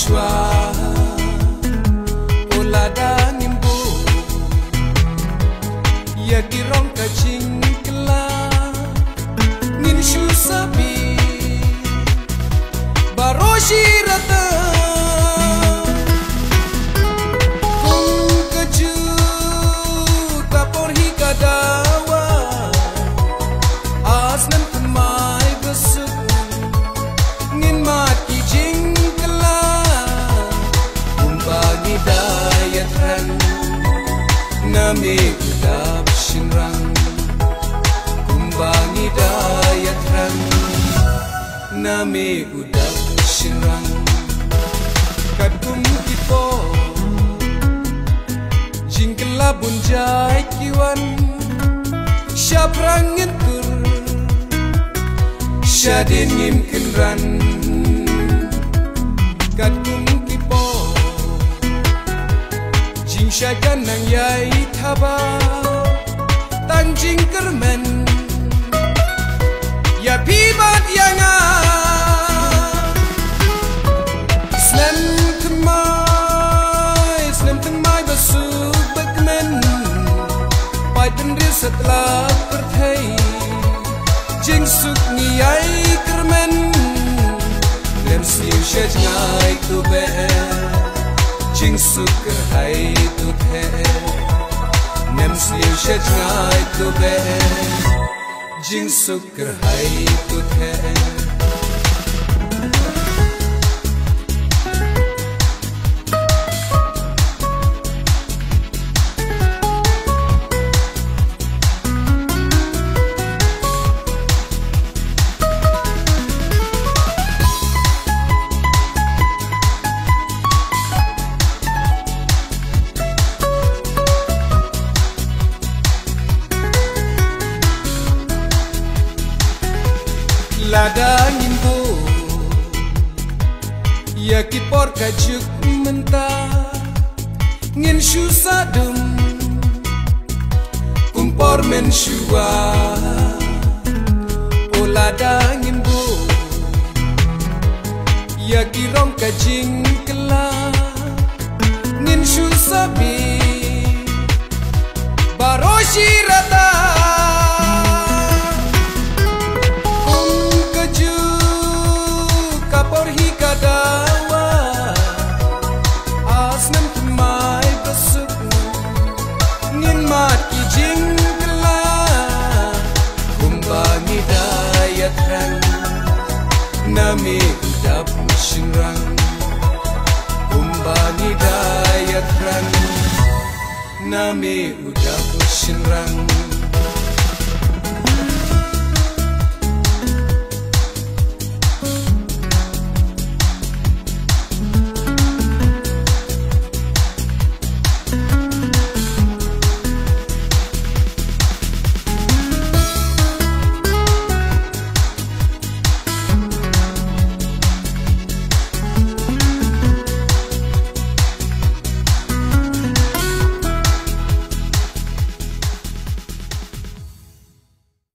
shwa olada nimbo ya kirong ka jingkla nin shu sabi baroshi rata kung kaju kapor hi kadawa asnan kumai besuk ngin mati jingkla umbagi dayatran nami kudap shinrang umbagi dayatran nami kudap shinrang kadum kipo jingkla bunjai kiwan syaprang ngentur syadin ngim kenran kadum kipo jing syagan nang yai thaba tan jing kermen ya pibat yanga Snem temai besuk bekmen pai pendiri setelah perthai jing suk niai kermen lem siu syaj ngai tu be jing suk kerhai tu the nem siu syaj ngai tu be jing suk kerhai tu the lada ngimbo ya kipor kajuk mentah ngin shu sadum kumpor men shua olada ngimbo ya kirong kajing kela ngin shu sabi baroshi rata mati jingkla kumbangi dayatran nami udap shinrang kumbangi dayatran nami udap shinrang